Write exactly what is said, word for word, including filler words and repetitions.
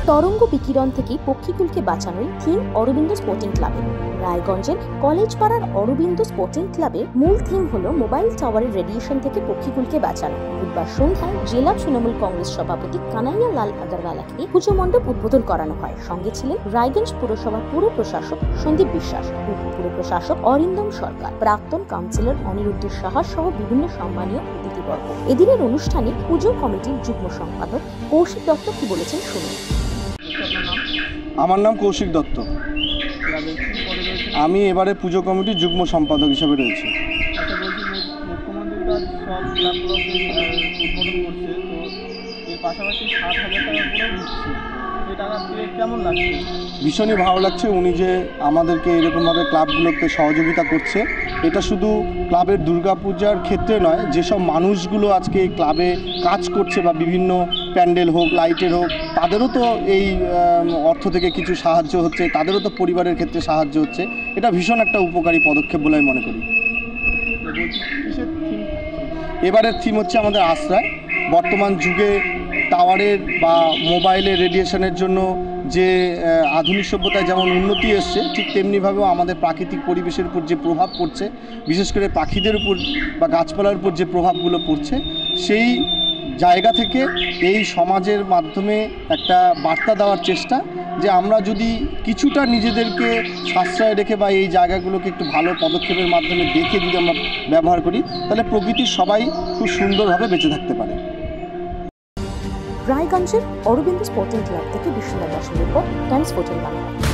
তরঙ্গ বিকিরণ থেকে পক্ষীকুলকে বাঁচানোই থিম অরবিন্দ স্পোর্টিং ক্লাবের। রায়গঞ্জের কলেজ পাড়ার অরবিন্দ স্পোর্টিং ক্লাবের মূল থিম হলো মোবাইল টাওয়ারের রেডিয়েশন থেকে পক্ষীকুলকে বাঁচানো। বুধবার সন্ধ্যায় জেলা তৃণমূল কংগ্রেস সভাপতি কানাইয়া লাল আগরওয়ালাকে পুজো মণ্ডপ উদ্বোধন করানো হয়। সঙ্গে ছিলেন রায়গঞ্জ পুরসভার পুর প্রশাসক সন্দীপ বিশ্বাস, পুর প্রশাসক অরিন্দম সরকার, প্রাক্তন কাউন্সিলর অনিরুদ্ধ সাহা সহ বিভিন্ন সম্মানীয় অতিথিবর্গ। এদিনের অনুষ্ঠানে পুজো কমিটির যুগ্ম সম্পাদক কৌশিক দত্ত কি বলেছেন শুনুন। আমার নাম কৌশিক দত্ত, আমি এবারে পুজো কমিটির যুগ্ম সম্পাদক হিসেবে রয়েছি। ভীষণই ভালো লাগছে উনি যে আমাদেরকে এরকমভাবে ক্লাবগুলোকে সহযোগিতা করছে। এটা শুধু ক্লাবের দুর্গাপূজার ক্ষেত্রে নয়, যেসব মানুষগুলো আজকে এই ক্লাবে কাজ করছে বা বিভিন্ন প্যান্ডেল হোক, লাইটের হোক, তাদেরও তো এই অর্থ থেকে কিছু সাহায্য হচ্ছে, তাদেরও তো পরিবারের ক্ষেত্রে সাহায্য হচ্ছে। এটা ভীষণ একটা উপকারী পদক্ষেপ বলে আমি মনে করি। এবারের থিম হচ্ছে আমাদের আশ্রয়। বর্তমান যুগে টাওয়ারের বা মোবাইলের রেডিয়েশনের জন্য যে আধুনিক সভ্যতায় যেমন উন্নতি এসছে, ঠিক তেমনিভাবেও আমাদের প্রাকৃতিক পরিবেশের উপর যে প্রভাব পড়ছে, বিশেষ করে পাখিদের উপর বা গাছপালার উপর যে প্রভাবগুলো পড়ছে, সেই জায়গা থেকে এই সমাজের মাধ্যমে একটা বার্তা দেওয়ার চেষ্টা যে আমরা যদি কিছুটা নিজেদেরকে সাশ্রয় রেখে বা এই জায়গাগুলোকে একটু ভালো পদক্ষেপের মাধ্যমে দেখে যদি আমরা ব্যবহার করি, তাহলে প্রকৃতির সবাই খুব সুন্দরভাবে বেঁচে থাকতে পারে। রায়গঞ্জের অরবিন্দ স্পোর্টিং ক্লাব থেকে বিশ্বনাথ দাসের রিপোর্ট, টাইমস ফোরটিন বাংলা।